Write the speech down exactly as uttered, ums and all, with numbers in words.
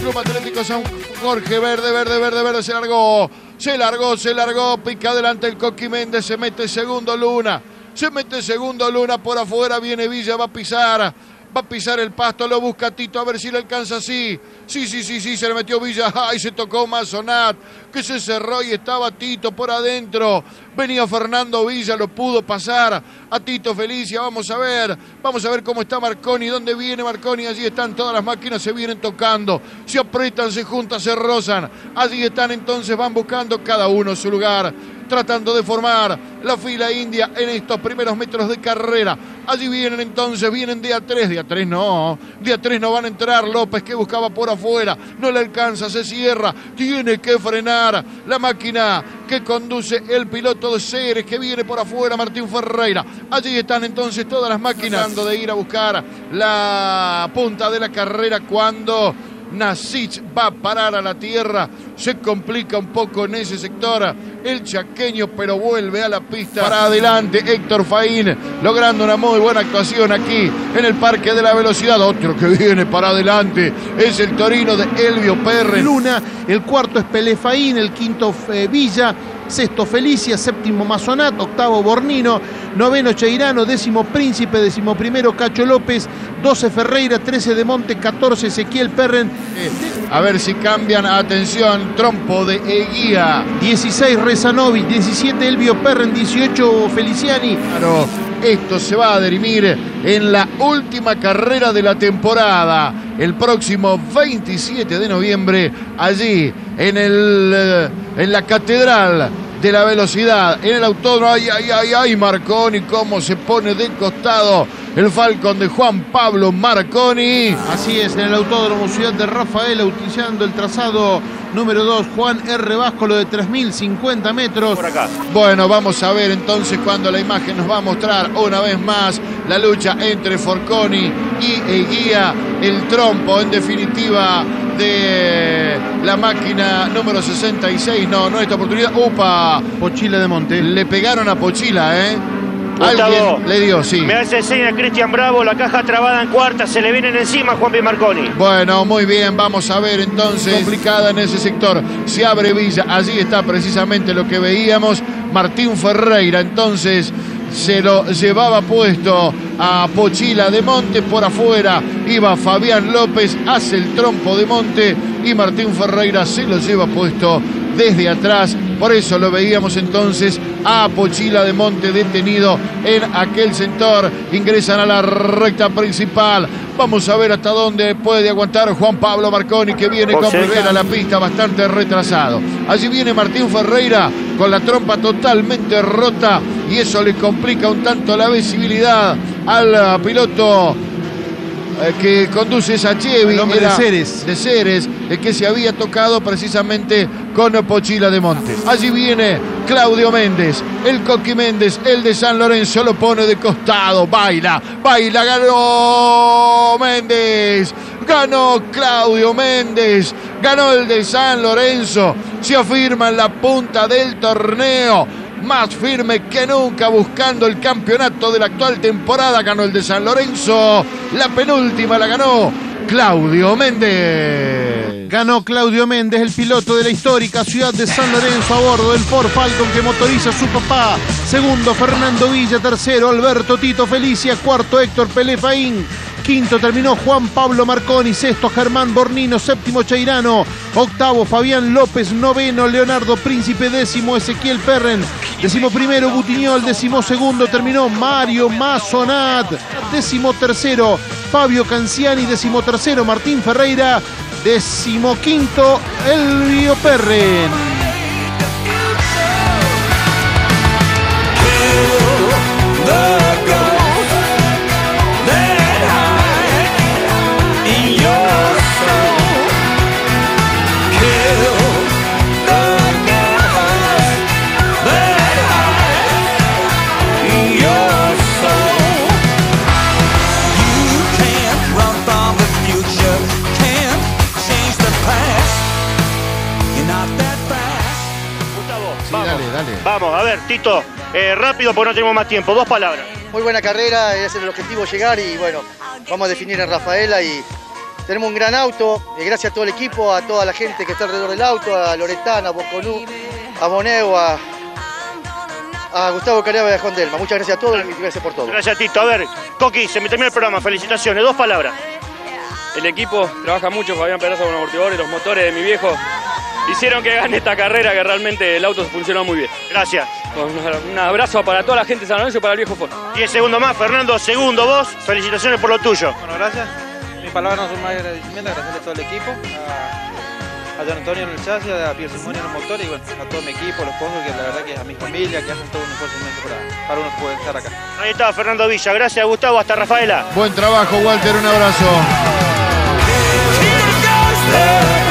Club Atlético San Jorge. Verde, verde, verde, verde. Se largó. Se largó, se largó. Pica adelante el Coqui Méndez. Se mete segundo Luna. Se mete segundo Luna. Por afuera viene Villa. Va a pisar. Va a pisar el pasto, lo busca Tito, a ver si le alcanza, sí. Sí, sí, sí, sí, se le metió Villa. Ay, se tocó Masonat, que se cerró y estaba Tito por adentro. Venía Fernando Villa, lo pudo pasar a Tito Felicia. Vamos a ver, vamos a ver cómo está Marconi. ¿Dónde viene Marconi? Allí están todas las máquinas, se vienen tocando. Se apretan, se juntan, se rozan. Allí están entonces, van buscando cada uno su lugar. Tratando de formar la fila india en estos primeros metros de carrera. Allí vienen entonces, vienen de a tres, de a tres no, de a tres no van a entrar. López que buscaba por afuera, no le alcanza, se cierra, tiene que frenar la máquina que conduce el piloto de Ceres, que viene por afuera, Martín Ferreira. Allí están entonces todas las máquinas tratando de ir a buscar la punta de la carrera cuando Nasic va a parar a la tierra. Se complica un poco en ese sector el chaqueño, pero vuelve a la pista para adelante Héctor Faín, logrando una muy buena actuación aquí en el Parque de la Velocidad. Otro que viene para adelante es el Torino de Elvio Perren. Luna, el cuarto es Pelé Faín, el quinto eh, Villa, sexto Felicia, séptimo Masonat, octavo Bornino, noveno Cheirano, décimo Príncipe, décimo primero Cacho López, doce Ferreira, trece de Monte, catorce Ezequiel Perren. Eh, a ver si cambian, atención, Trompo de Eguía. dieciséis Rezanovic, diecisiete Elvio Perren, dieciocho Feliciani. Claro, esto se va a dirimir en la última carrera de la temporada, el próximo veintisiete de noviembre, allí en, el, en la Catedral de la Velocidad, en el autódromo. Ay, ay, ay, ay, Marconi, cómo se pone de costado el Falcon de Juan Pablo Marconi. Así es, en el Autódromo Ciudad de Rafaela, utilizando el trazado número dos, Juan R. Vasco, lo de tres mil cincuenta metros. Por acá. Bueno, vamos a ver entonces cuando la imagen nos va a mostrar una vez más la lucha entre Forconi y Eguía, el trompo en definitiva de la máquina número sesenta y seis. No, no esta oportunidad. ¡Upa! Pochila de Monte. Le pegaron a Pochila, ¿eh? Gustavo, alguien le dio, sí. Me hace señas Cristian Bravo, la caja trabada en cuarta, se le vienen encima a Juan P. Marconi. Bueno, muy bien, vamos a ver entonces. Complicada en ese sector, se abre Villa, allí está precisamente lo que veíamos. Martín Ferreira entonces se lo llevaba puesto a Pochila de Monte, por afuera iba Fabián López, hace el trompo de Monte y Martín Ferreira se lo lleva puesto desde atrás. Por eso lo veíamos entonces a Pochila de Monte detenido en aquel sector. Ingresan a la recta principal. Vamos a ver hasta dónde puede aguantar Juan Pablo Marconi, que viene con volver a la pista bastante retrasado. Allí viene Martín Ferreira con la trompa totalmente rota y eso le complica un tanto la visibilidad al piloto que conduce esa Chevy, el hombre de Ceres. de Ceres, el que se había tocado precisamente con Pochila de Monte. Allí viene Claudio Méndez, el Coqui Méndez, el de San Lorenzo, lo pone de costado, baila, baila, ganó Méndez, ganó Claudio Méndez, ganó el de San Lorenzo, se afirma en la punta del torneo, más firme que nunca buscando el campeonato de la actual temporada. Ganó el de San Lorenzo, la penúltima la ganó Claudio Méndez. Ganó Claudio Méndez, el piloto de la histórica ciudad de San Lorenzo, a bordo del Ford Falcon que motoriza su papá. Segundo Fernando Villa, tercero Alberto Tito Felicia, cuarto Héctor Pelé Faín, quinto terminó Juan Pablo Marconi, sexto Germán Bornino, séptimo Cheirano, octavo Fabián López, noveno Leonardo Príncipe, décimo Ezequiel Perren, décimo primero Butiñol, décimo segundo terminó Mario Masonat, décimo tercero Fabio Canciani, décimo tercero Martín Ferreira, décimo quinto Elvio Perren. Vamos, a ver, Tito, eh, rápido porque no tenemos más tiempo, dos palabras. Muy buena carrera, es el objetivo llegar y bueno, vamos a definir en Rafaela y tenemos un gran auto, y gracias a todo el equipo, a toda la gente que está alrededor del auto, a Loretana, a Boconú, a Moneo, a, a Gustavo Cariaba y a Juan Delma. Muchas gracias a todos y gracias por todo. Gracias, Tito. A ver, Coqui, se me terminó el programa. Felicitaciones. Dos palabras. El equipo trabaja mucho, Fabián Peraza con amortiguadores, los motores de mi viejo hicieron que gane esta carrera, que realmente el auto funcionó muy bien. Gracias. Un abrazo para toda la gente de San Lorenzo y para el viejo Ford. Diez segundos más, Fernando, segundo vos. Felicitaciones por lo tuyo. Bueno, gracias. Mis palabras no son más agradecimientos, agradecerle a todo el equipo, a, a Don Antonio en el chasis, a Pierre Simón en el motor y bueno, a todo mi equipo, los pozos, que la verdad que a mi familia, que hacen todo un esfuerzo inmenso para, para uno poder estar acá. Ahí está Fernando Villa. Gracias, Gustavo. Hasta Rafaela. Buen trabajo, Walter. Un abrazo.